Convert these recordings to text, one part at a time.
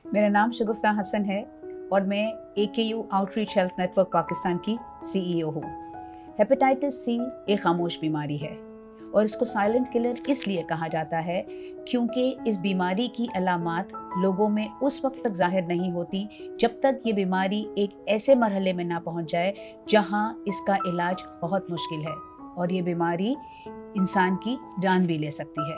मेरा नाम शगुफ्ता हसन है और मैं AKU outreach health network Pakistan की CEO हूँ। हेपेटाइटिस सी एक खामोश बीमारी है और इसको साइलेंट किलर इसलिए कहा जाता है क्योंकि इस बीमारी की अलामात लोगों में उस वक्त तक जाहिर नहीं होती जब तक ये बीमारी एक ऐसे मरहले में ना पहुँच जाए जहाँ इसका इलाज बहुत मुश्किल है और ये बीमारी इंसान की जान भी ले सकती है।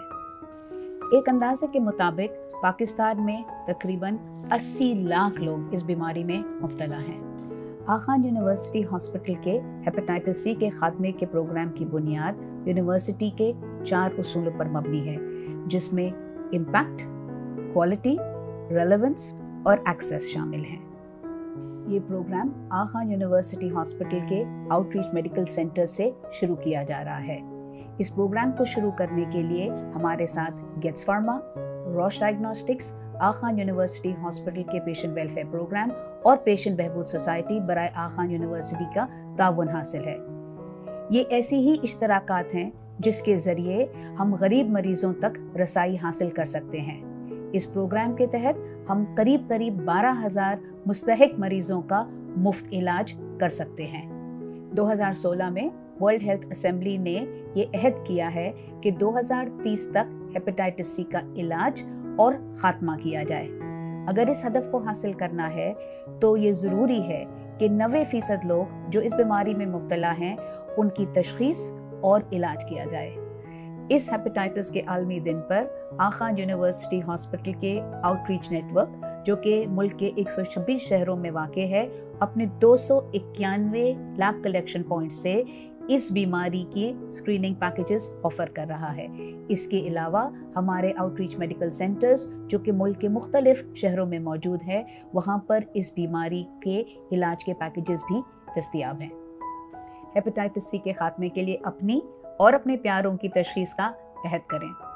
एक अंदाजे के मुताबिक पाकिस्तान में तकरीबन 80 लाख लोग इस बीमारी में मुब्तला हैं। आखान यूनिवर्सिटी हॉस्पिटल के हेपेटाइटिस सी के खात्मे के प्रोग्राम की बुनियाद यूनिवर्सिटी के 4 उसूलों पर मबनी है, जिसमें इम्पैक्ट, क्वालिटी, रेलेवेंस और एक्सेस शामिल हैं। ये प्रोग्राम आखान यूनिवर्सिटी हॉस्पिटल के आउटरीच मेडिकल सेंटर से शुरू किया जा रहा है। इस प्रोग्राम को शुरू करने के लिए हमारे साथ Gates Pharma, Roche Diagnostics, Aga Khan University Hospital के पेशेंट वेलफेयर प्रोग्राम और पेशेंट बहबूद सोसाइटी बराए आखान यूनिवर्सिटी का ताउन हासिल है। ये ऐसी ही इश्तराकात हैं जिसके ज़रिए हम गरीब मरीज़ों तक रसाई हासिल कर सकते हैं। इस प्रोग्राम के तहत हम करीब 12,000 मुस्तहिक मरीज़ों का मुफ्त इलाज कर सकते हैं। 2016 में वर्ल्ड हेल्थ असेंबली ने ये अहद किया है कि 2030 तक हेपेटाइटिस सी का इलाज और ख़ात्मा किया जाए। अगर इस हदफ को हासिल करना है तो ये ज़रूरी है कि 90% लोग जो इस बीमारी में मुब्तला हैं उनकी तशख़ीस और इलाज किया जाए। इस हेपेटाइटिस के आलमी दिन पर आखान यूनिवर्सिटी हॉस्पिटल के आउटरीच नेटवर्क, जो कि मुल्क के 126 शहरों में वाक़े है, अपने 291 लैब कलेक्शन पॉइंट से इस बीमारी की स्क्रीनिंग पैकेजेस ऑफर कर रहा है। इसके अलावा हमारे आउटरीच मेडिकल सेंटर्स, जो कि मुल्क के मुख्तलिफ शहरों में मौजूद है, वहाँ पर इस बीमारी के इलाज के पैकेजेस भी दस्तयाब हैं। हेपेटाइटिस सी के खात्मे के लिए अपनी और अपने प्यारों की तशख़ीस का अहद करें।